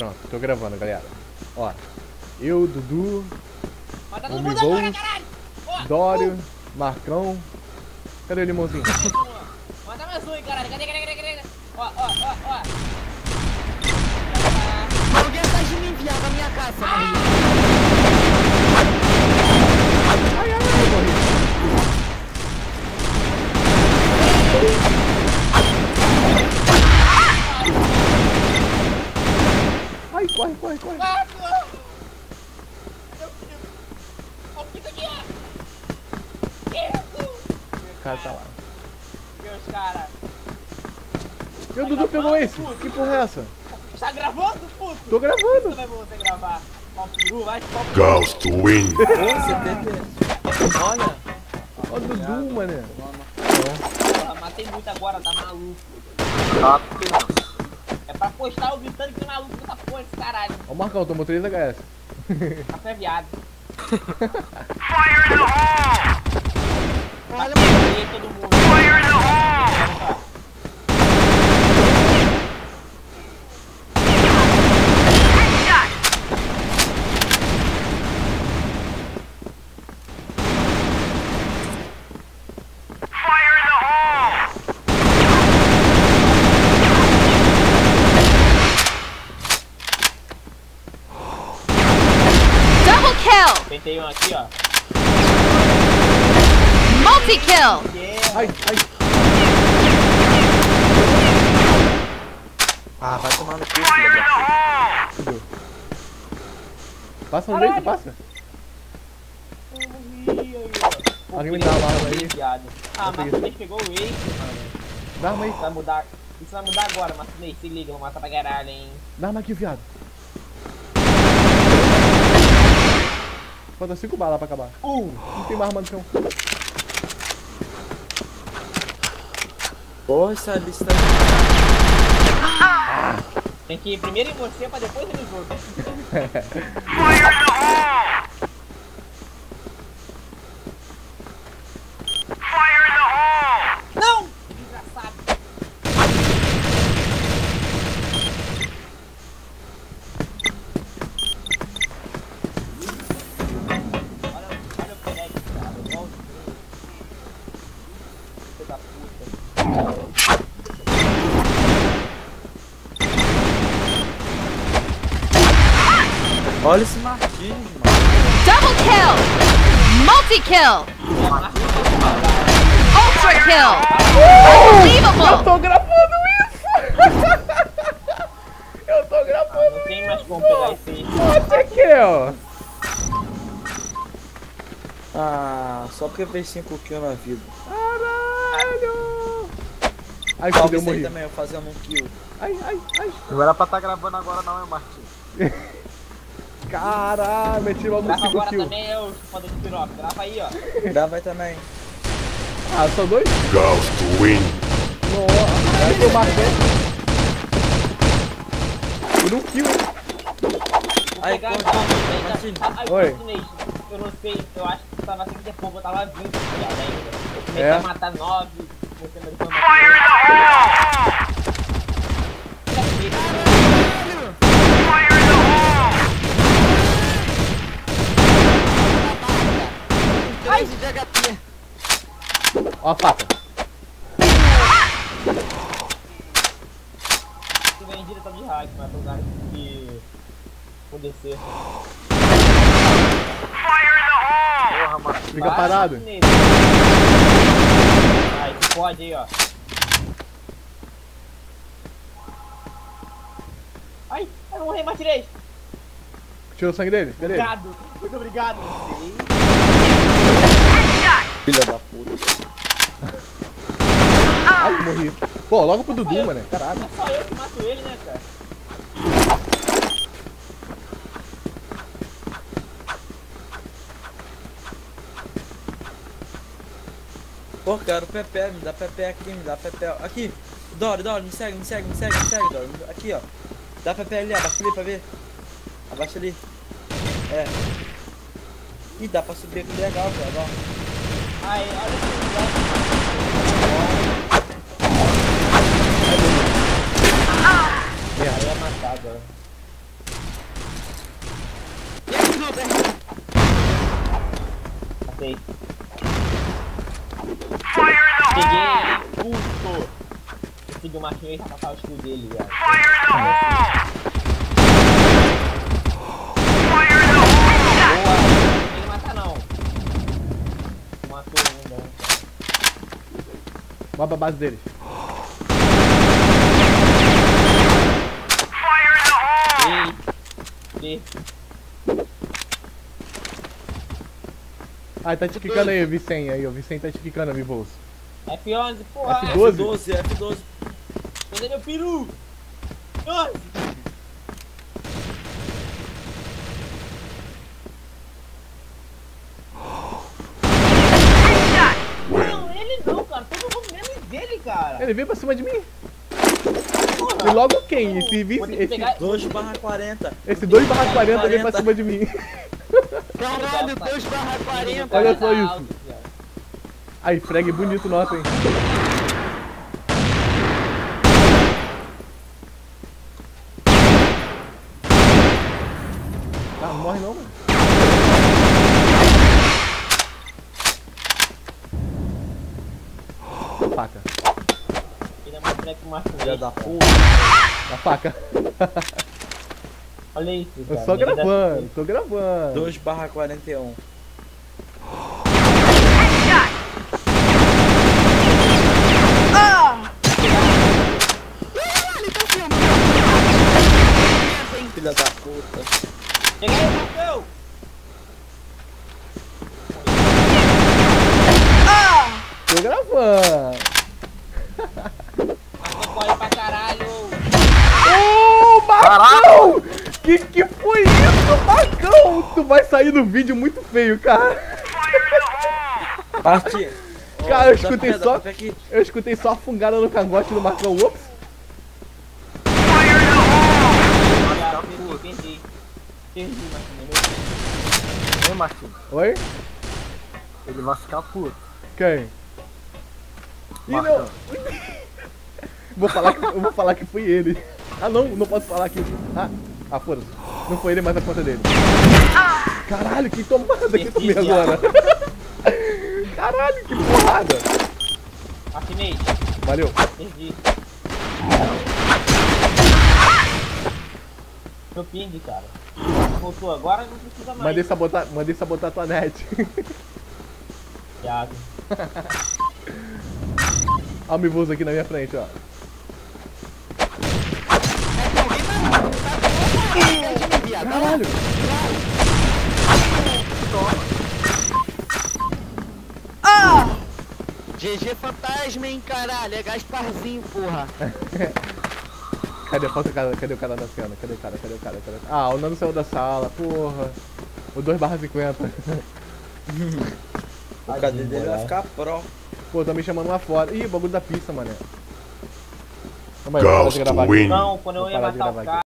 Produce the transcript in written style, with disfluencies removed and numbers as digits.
Pronto, tô gravando, galera. Ó, eu, Dudu, o Migos, Dório, Marcão. Cadê o limãozinho? Manda mais um aí, caralho. Cadê? Ó. Alguém atrás de mim, viado, na minha casa, mano. Ai, morri. Ai, corre. Ah, não! Ó o Kiko aqui, ó! Isso! O cara tá lá. Deus, cara. E o Dudu pegou esse? Que porra é essa? Tá gravando, puto? Tô gravando. Como é bom você gravar? Ó o peru, vai, ó o peru. Ghost Win. Olha. Ó o Dudu, mané. Porra, matei muito agora, tá maluco. É pra postar o gritando que maluco essa porra, esse caralho. Ó o Marcão, tomou 3 HS. Café viado. Fire in the hole! Olha, mano, todo mundo. Fire in the hole! Fire in the hole! Double kill! Tentei um aqui, ó. Multi-kill! Yeah. Ai. Ah, vai tomar no cu, Fire filho in da the hole! Fudeu. Passa no leite, passa. Alguém me dá uma arma aí. Viado. Ah, Bota Marcinês pegou o Ace, mano. Dá arma aí. Vai mudar. Isso vai mudar agora, Marcinês. Se liga, vou matar pra caralho, hein. Dá arma aqui, viado. Falta 5 balas pra acabar. Não tem mais arma no chão. Porra, essa lista. Tem que ir primeiro em você pra depois ir nos outros. Fire in the hole! Fire in the hole! Não! Desgraçado. Olha o Perex, cara. Volta. Filho da puta. Olha esse Marquinhos, mano. Double kill! Multi-kill! Ultra kill! Eu Unbelievable! tô gravando isso! Eu tô gravando Não tem mais como pegar esse aí. Olha kill! Ah, só porque fez 5 kills na vida. Caralho! Ai, Salve fudeu, isso aí morri. também, eu fazendo um kill. Ai. Não era pra estar gravando agora não, é Martim. Caralho, meti logo no Grava segundo agora kill. também, eu chupador de piroca. Grava aí, ó. Grava aí também. Ah, só 2? Ghost Win. Nossa, aí eu marquei. Por um kill, hein? Aí, Pegar corta. a Martim. Oi. Martinez, eu não sei, eu acho que tava 5 de pouco, eu tava 20, viado, ainda. Eu comecei É? a matar 9, você me deu Fire in the hole! Fire in the hole! Ai, de HP. Ó a faca. Se vem direto de hack, mas tem lugar que descer. Fire in the hole! Porra, Martim. Fica parado. Aí, tu pode aí, ó. Ai, eu não morri, Martinez. Tirou o sangue dele? Cadê ele? Obrigado, muito obrigado. Filha da puta. Ai, morri. Pô, logo pro Dudu, mano. Caralho. É só eu que mato ele, né, cara? Pô, cara, o Pepe, me dá Pepe aqui, me dá Pepe. Aqui, Dório, me segue, Dório. Aqui, ó. Dá Pepe ali, abaixa ali pra ver. Abaixa ali. É. Ih, dá pra subir aqui legal, velho, ó. Aí, olha esse lugar. Merda. Aí é matado, ó. Matei. Fire in the Peguei hole! ele, puto. Consegui o machinho e passar o escudo dele, velho. Fire in the hole! Fire in the hole! Boa, não tem que matar não. Matou um, bom. Moba a base deles. Fire in the hole! Ei, Ah, tá te quicando aí, Vicente. Aí, o Vicente tá te quicando, Amivoso. F11, porra. F12. F12. Cadê meu peru? 12. Não, ele não, cara. Todo mundo menos dele, cara. Ele veio pra cima de mim. Porra. E logo quem? Esse Vou ter que pegar... 2/40. Esse 2/40 veio pra cima de mim. Caralho, 2/40. Olha só Tá isso. alto, filho. Aí, frag bonito nosso, hein? Ah, não morre não, mano. Faca. Ele é mais fraco que o Marco Filha Reis, da cara. puta. A faca. Olha isso, Eu cara. só Ele dá- gravando, tô gravando. 2/41. Filha da puta. Cheguei, Marcão! Tô gravando. Marcão corre pra caralho! Ô, Marcão! Que foi isso, Marcão? Tu vai sair no vídeo muito feio, cara. Parti. Cara, eu escutei Dá só- pra aqui. Eu escutei só a fungada no cangote do Marcão. Ops. Já perdi. Perdi, Marcão. Hein, Marquinhos? Oi? Ele vai ficar puto. Quem? Ih, não. Marcão. Eu vou falar que foi ele. Ah, não posso falar que... Ah, foda-se. Não foi ele, mas a conta dele. Caralho, que tomada que eu tomei agora. Caralho, que porrada. Marquinhos, Valeu. perdi. Meu ping, cara. Voltou agora, não precisa mais. Mandei sabotar tua net. Thiago. Olha o Mivoso aqui na minha frente, ó. Caralho. GG fantasma, hein, caralho. É Gasparzinho, porra. Cadê o cara da cena? Cadê o cara? Ah, o Nano saiu da sala, porra. O 2/50. O KD dele vai ficar pro. Pô, tá me chamando lá fora. Ih, o bagulho da pista, mané. Calma aí, vou parar de Ghost gravar aqui. win. Não, quando eu Vou ia parar de matar gravar o aqui. cara.